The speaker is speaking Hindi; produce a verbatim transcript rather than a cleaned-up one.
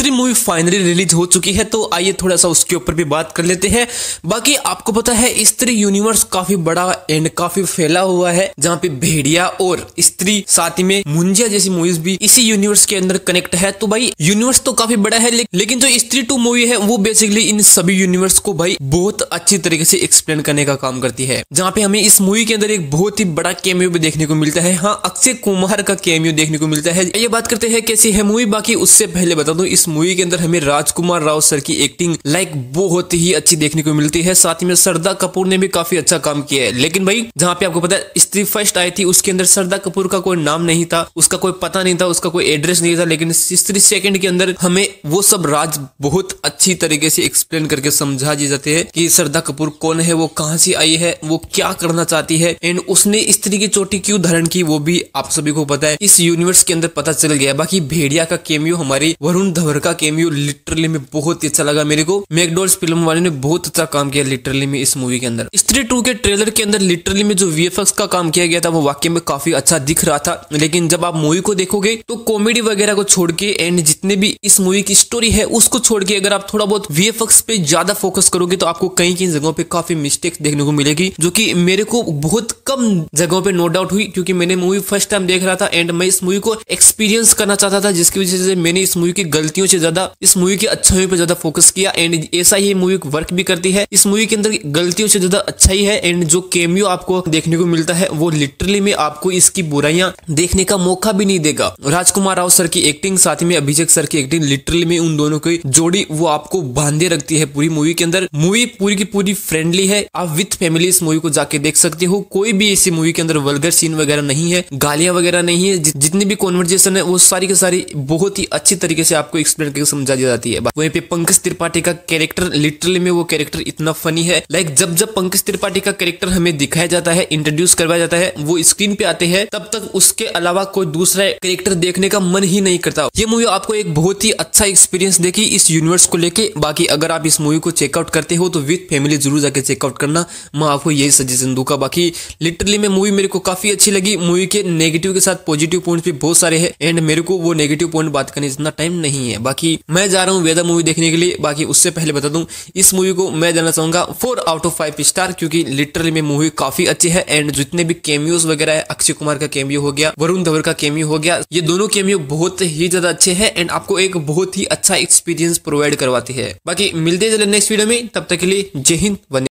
स्त्री मूवी फाइनली रिलीज हो चुकी है, तो आइए थोड़ा सा उसके ऊपर भी बात कर लेते हैं। बाकी आपको पता है स्त्री यूनिवर्स काफी बड़ा एंड काफी फैला हुआ है, जहाँ पे भेड़िया और स्त्री साथ में मुंजिया जैसी मूवीज भी इसी यूनिवर्स के अंदर कनेक्ट है। तो भाई यूनिवर्स तो काफी बड़ा है, लेकिन जो स्त्री टू मूवी है वो बेसिकली इन सभी यूनिवर्स को भाई बहुत अच्छी तरीके से एक्सप्लेन करने का काम करती है, जहाँ पे हमें इस मूवी के अंदर एक बहुत ही बड़ा कैमियो भी देखने को मिलता है। हाँ, अक्षय कुमार का कैमियो देखने को मिलता है। ये बात करते हैं कैसी है मूवी। बाकी उससे पहले बता दूं, इस मूवी के अंदर हमें राजकुमार राव सर की एक्टिंग लाइक बहुत ही अच्छी देखने को मिलती है। साथ ही में श्रद्धा कपूर ने भी काफी अच्छा काम किया है। लेकिन भाई जहाँ पे आपको पता है स्त्री फर्स्ट आई थी, उसके अंदर श्रद्धा कपूर का कोई नाम नहीं था, उसका कोई पता नहीं था, उसका कोई एड्रेस नहीं था। लेकिन स्त्री सेकंड के अंदर हमें वो सब राज बहुत अच्छी तरीके से एक्सप्लेन करके समझा दी जाते हैं कि श्रद्धा कपूर कौन है, वो कहाँ से आई है, वो क्या करना चाहती है एंड उसने स्त्री की चोटी क्यों धारण की, वो भी आप सभी को पता है इस यूनिवर्स के अंदर पता चल गया। बाकी भेड़िया का कैमियो, हमारी वरुण धवन का कैमियो लिटरली में बहुत ही अच्छा लगा मेरे को। मैकडॉल्स फिल्म वाले ने बहुत अच्छा काम किया लिटरली में इस मूवी के अंदर। स्त्री टू के ट्रेलर के अंदर लिटरली में जो वीएफएक्स का काम किया गया था वो वाकई में काफी अच्छा दिख रहा था। लेकिन जब आप मूवी को देखोगे तो कॉमेडी वगैरह को छोड़ के एंड जितने भी इस मूवी की स्टोरी है उसको छोड़ के अगर आप थोड़ा बहुत वीएफएक्स पे ज्यादा फोकस करोगे तो आपको कई कई जगहों पे काफी मिस्टेक्स देखने को मिलेगी, जो कि मेरे को बहुत कम जगहों पे नो डाउट हुई, क्योंकि मैंने मूवी फर्स्ट टाइम देख रहा था एंड मैं इस मूवी को एक्सपीरियंस करना चाहता था, जिसकी वजह से मैंने इस मूवी की गलतियों से ज्यादा इस मूवी की अच्छाइयों पे ज्यादा फोकस किया। एंड ऐसा ही मूवी वर्क भी करती है। इस मूवी के अंदर गलतियों से ज्यादा अच्छाई है एंड जो कैमियो आपको देखने को मिलता है वो लिटरली में आपको इसकी बुराइयां देखने का मौका भी नहीं देगा। राजकुमार राव सर की एक्टिंग साथ में अभिषेक सर की एक्टिंग लिटरली में उन दोनों की जोड़ी वो आपको बांधे रखती है पूरी मूवी के अंदर। मूवी पूरी की पूरी फ्रेंडली है, आप विथ फैमिली इस मूवी को जाके देख सकते हो। कोई भी इसी मूवी के अंदर वल्गर सीन वगैरह नहीं है, गालियां वगैरह नहीं है, जितनी भी कॉन्वर्जेशन है वो सारी की सारी बहुत ही अच्छी तरीके से आपको एक्सप्लेन करके समझा दी जाती है। वहीं पे पंकज त्रिपाठी का कैरेक्टर लिटरली में वो कैरेक्टर इतना फनी है, लाइक जब जब पंकज त्रिपाठी का कैरेक्टर हमें दिखाया जाता है, इंट्रोड्यूस करवाया जाता है, वो स्क्रीन पे आते हैं, तब तक उसके अलावा कोई दूसरा कैरेक्टर देखने का मन ही नहीं करता। ये मूवी आपको एक बहुत ही अच्छा एक्सपीरियंस देगी इस यूनिवर्स को लेके। बाकी अगर आप इस मूवी को चेकआउट करते हो तो विद फैमिली जरूर जाके चेकआउट करना, मैं आपको यही सजेशन दूंगा। बाकी लिटरली में मूवी मेरे को काफी अच्छी लगी। मूवी के नेगेटिव के साथ पॉजिटिव पॉइंट्स भी बहुत सारे हैं एंड मेरे को वो नेगेटिव पॉइंट बात करने इतना टाइम नहीं है। बाकी मैं जा रहा हूँ वेदा मूवी देखने के लिए। बाकी उससे पहले बता दूं, इस मूवी को मैं देना चाहूंगा four out of five star, क्योंकि लिटरली में मूवी काफी अच्छी है एंड जितने भी कैमियोज वगैरह है, अक्षय कुमार का कैमियो हो गया, वरुण धवन का कैमियो हो गया, ये दोनों कैमियो बहुत ही ज्यादा अच्छे हैं एंड आपको एक बहुत ही अच्छा एक्सपीरियंस प्रोवाइड करवाती है। बाकी मिलते चले नेक्स्ट वीडियो में, तब तक के लिए जय हिंद।